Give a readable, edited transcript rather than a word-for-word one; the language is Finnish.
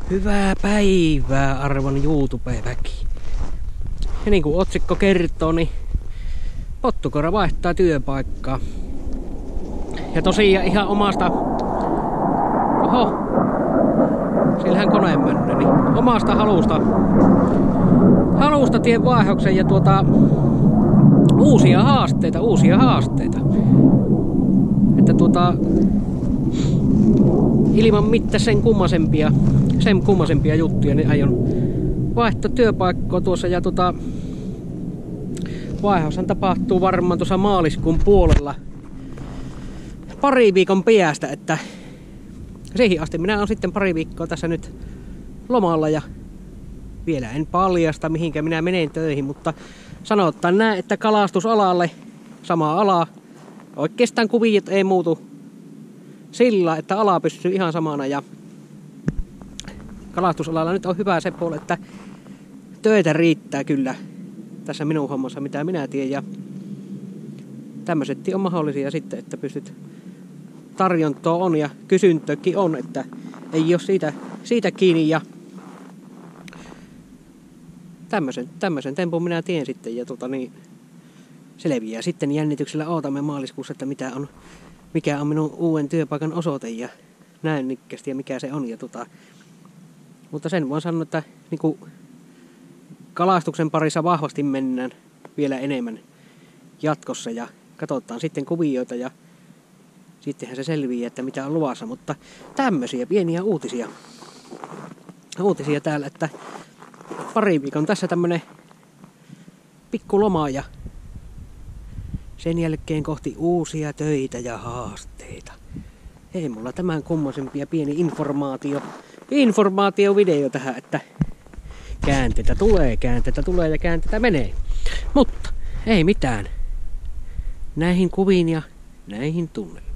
Hyvää päivää, arvon YouTube-väki. Ja niin kuin otsikko kertoo, niin pottukoira vaihtaa työpaikkaa. Ja tosiaan ihan omasta... Oho! Siellähän kone mennä, niin omasta halusta tien vaihoksen ja uusia haasteita. Että ilman mitään sen kummasempia juttuja, niin aion vaihtaa työpaikkoa tuossa ja vaihoshan tapahtuu varmaan tuossa maaliskuun puolella pari viikon päästä, että siihen asti minä olen sitten pari viikkoa tässä nyt lomalla ja vielä en paljasta mihinkä minä menen töihin, mutta sanotaan näin, että kalastusalalle sama ala, oikeastaan kuviot ei muutu sillä, että ala pysyy ihan samana ja kalastusalalla nyt on hyvä se puoli, että töitä riittää kyllä tässä minun hommassa, mitä minä tiedän ja tämmöisetkin on mahdollisia sitten, että pystyt tarjontaa on ja kysyntökin on, että ei ole siitä kiinni ja tämmöisen tempun minä teen sitten ja selviää sitten jännityksellä odotamme maaliskuussa, että mikä on minun uuden työpaikan osoite ja näin nikkästi ja mikä se on ja mutta sen voin sanoa, että niinku kalastuksen parissa vahvasti mennään vielä enemmän jatkossa ja katsotaan sitten kuvioita ja sittenhän se selviää, että mitä on luvassa, mutta tämmöisiä pieniä uutisia täällä, että pari viikon tässä tämmönen pikku loma ja sen jälkeen kohti uusia töitä ja haasteita. Ei mulla tämän kummosempia pieni informaatiovideo tähän, että käänteitä tulee ja käänteitä menee. Mutta ei mitään. Näihin kuviin ja näihin tunnelmiin.